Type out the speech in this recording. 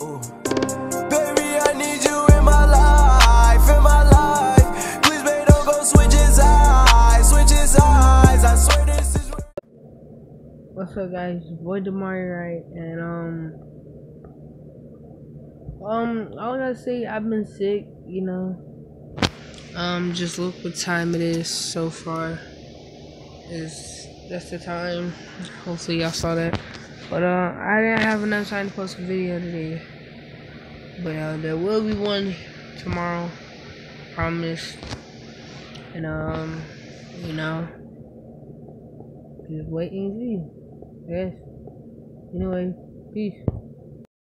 Ooh. Baby, I need you in my life, in my life. Please, babe, don't go switch his eyes, switch his eyes. I swear this is. What's up, guys? Your boy Damari, right? And all I gotta say, I've been sick, you know. Just look what time it is so far. That's the time. Hopefully y'all saw that. But I didn't have enough time to post a video today. But there will be one tomorrow, promise. And you know, just wait and see. Yes. Anyway, peace.